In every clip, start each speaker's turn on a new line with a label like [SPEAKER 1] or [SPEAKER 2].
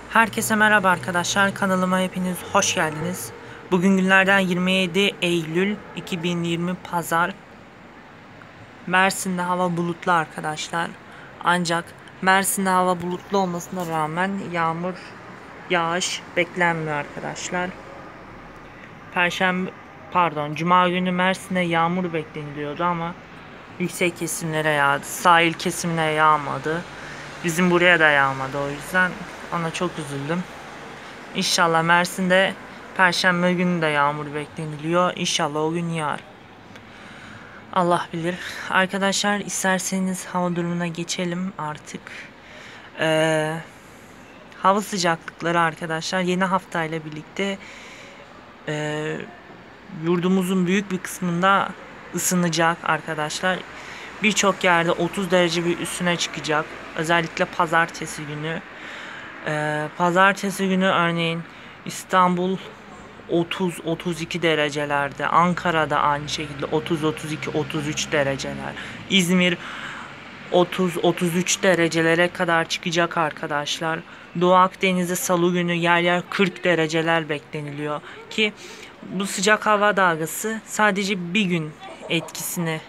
[SPEAKER 1] Herkese merhaba arkadaşlar, kanalıma hepiniz hoş geldiniz. Bugün günlerden 27 Eylül 2020 Pazar. Mersin'de hava bulutlu arkadaşlar. Ancak Mersin'de hava bulutlu olmasına rağmen yağış beklenmiyor arkadaşlar. Cuma günü Mersin'de yağmur bekleniliyordu ama yüksek kesimlere yağdı. Sahil kesimlere yağmadı. Bizim buraya da yağmadı, o yüzden ona çok üzüldüm. İnşallah Mersin'de Perşembe günü de yağmur bekleniliyor. İnşallah o gün yağar. Allah bilir. Arkadaşlar, isterseniz hava durumuna geçelim artık. Hava sıcaklıkları arkadaşlar yeni haftayla birlikte yurdumuzun büyük bir kısmında ısınacak arkadaşlar. Birçok yerde 30 derece bir üstüne çıkacak. Özellikle pazartesi günü. Pazartesi günü örneğin İstanbul 30-32 derecelerde, Ankara'da aynı şekilde 30-32-33 dereceler, İzmir 30-33 derecelere kadar çıkacak arkadaşlar. Doğu Akdeniz'de salı günü yer yer 40 dereceler bekleniliyor ki bu sıcak hava dalgası sadece bir gün etkisini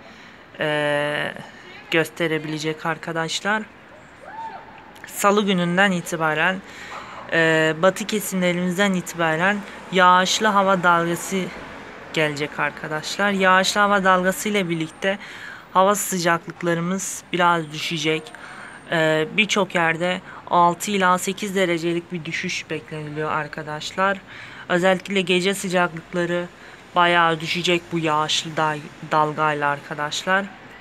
[SPEAKER 1] gösterebilecek arkadaşlar. Salı gününden itibaren batı kesimlerimizden itibaren yağışlı hava dalgası gelecek arkadaşlar. Yağışlı hava dalgası ile birlikte hava sıcaklıklarımız biraz düşecek. Birçok yerde 6 ila 8 derecelik bir düşüş bekleniliyor arkadaşlar. Özellikle gece sıcaklıkları bayağı düşecek bu yağışlı dalgayla arkadaşlar.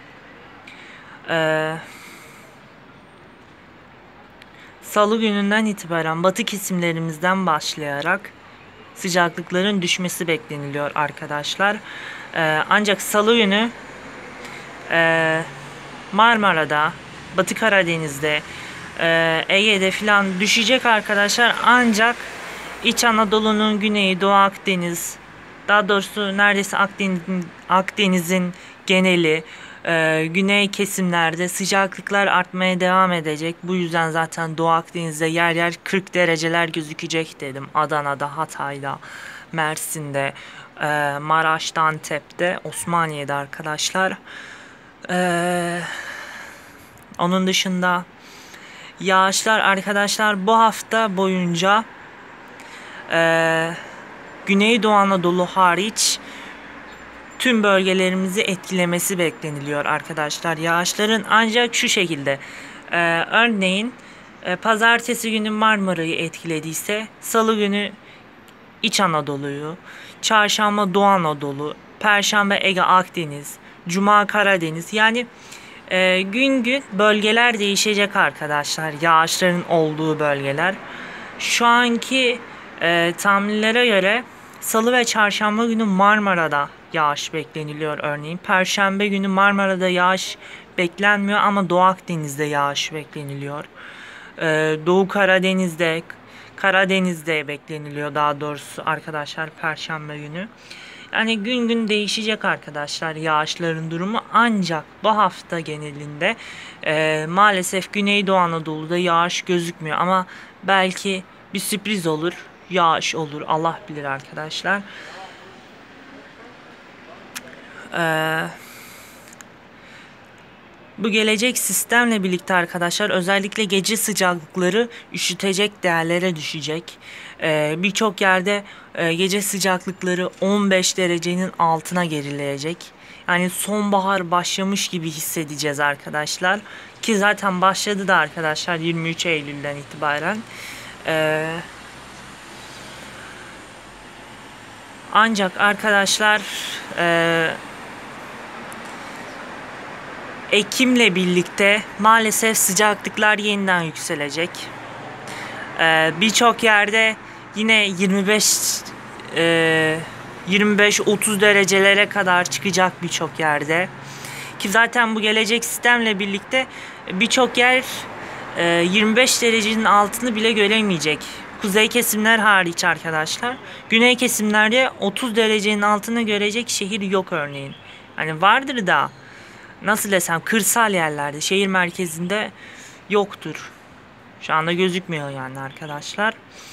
[SPEAKER 1] Salı gününden itibaren batı kesimlerimizden başlayarak sıcaklıkların düşmesi bekleniliyor arkadaşlar. Ancak salı günü Marmara'da, Batı Karadeniz'de, Ege'de filan düşecek arkadaşlar. Ancak İç Anadolu'nun güneyi, Doğu Akdeniz, daha doğrusu neredeyse Akdeniz'in geneli, güney kesimlerde sıcaklıklar artmaya devam edecek. Bu yüzden zaten Doğu Akdeniz'de yer yer 40 dereceler gözükecek dedim. Adana'da, Hatay'da, Mersin'de, Maraş'ta, Antep'te, Osmaniye'de arkadaşlar. Onun dışında yağışlar arkadaşlar bu hafta boyunca Güneydoğu Anadolu hariç tüm bölgelerimizi etkilemesi bekleniliyor arkadaşlar. Yağışların ancak şu şekilde. Örneğin pazartesi günü Marmara'yı etkilediyse salı günü İç Anadolu'yu, çarşamba Doğu Anadolu, perşembe Ege Akdeniz, cuma Karadeniz, yani gün gün bölgeler değişecek arkadaşlar. Yağışların olduğu bölgeler. Şu anki tahminlere göre salı ve çarşamba günü Marmara'da yağış bekleniliyor örneğin. Perşembe günü Marmara'da yağış beklenmiyor ama Doğu Akdeniz'de yağış bekleniliyor. Doğu Karadeniz'de bekleniliyor daha doğrusu arkadaşlar Perşembe günü. Yani gün gün değişecek arkadaşlar yağışların durumu, ancak bu hafta genelinde maalesef Güneydoğu Anadolu'da yağış gözükmüyor ama belki bir sürpriz olur, yağış olur, Allah bilir arkadaşlar. Bu gelecek sistemle birlikte arkadaşlar özellikle gece sıcaklıkları üşütecek değerlere düşecek. Birçok yerde gece sıcaklıkları 15 derecenin altına gerileyecek. Yani sonbahar başlamış gibi hissedeceğiz arkadaşlar. Ki zaten başladı da arkadaşlar 23 Eylül'den itibaren. Ancak arkadaşlar Ekim'le birlikte maalesef sıcaklıklar yeniden yükselecek. Birçok yerde yine 25-30 derecelere kadar çıkacak birçok yerde. Ki zaten bu gelecek sistemle birlikte birçok yer 25 derecenin altını bile göremeyecek. Kuzey kesimler hariç arkadaşlar. Güney kesimlerde 30 derecenin altını görecek şehir yok örneğin. Hani vardır da nasıl desem kırsal yerlerde, şehir merkezinde yoktur. Şu anda gözükmüyor yani arkadaşlar.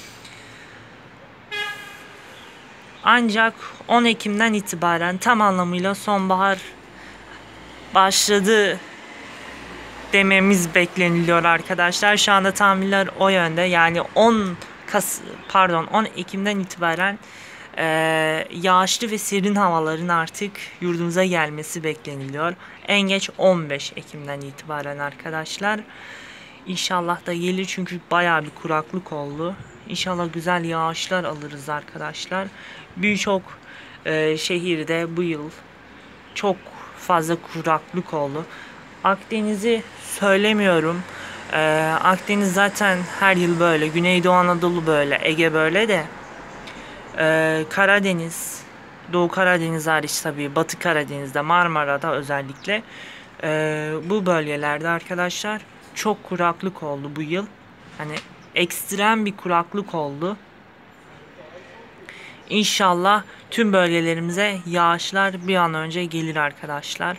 [SPEAKER 1] Ancak 10 Ekim'den itibaren tam anlamıyla sonbahar başladı dememiz bekleniliyor arkadaşlar. Şu anda tahminler o yönde. Yani 10 Ekim'den itibaren yağışlı ve serin havaların artık yurdumuza gelmesi bekleniliyor. En geç 15 Ekim'den itibaren arkadaşlar. İnşallah da gelir çünkü bayağı bir kuraklık oldu. İnşallah güzel yağışlar alırız arkadaşlar. Birçok şehirde bu yıl çok fazla kuraklık oldu. Akdeniz'i söylemiyorum. Akdeniz zaten her yıl böyle. Güneydoğu Anadolu böyle. Ege böyle de. Karadeniz, Doğu Karadeniz hariç tabii, Batı Karadeniz'de, Marmara'da özellikle bu bölgelerde arkadaşlar çok kuraklık oldu bu yıl. Hani ekstrem bir kuraklık oldu. İnşallah tüm bölgelerimize yağışlar bir an önce gelir arkadaşlar.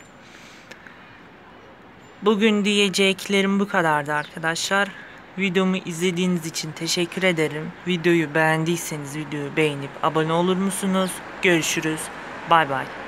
[SPEAKER 1] Bugün diyeceklerim bu kadardı arkadaşlar. Videomu izlediğiniz için teşekkür ederim. Videoyu beğendiyseniz videoyu beğenip abone olur musunuz? Görüşürüz. Bay bay.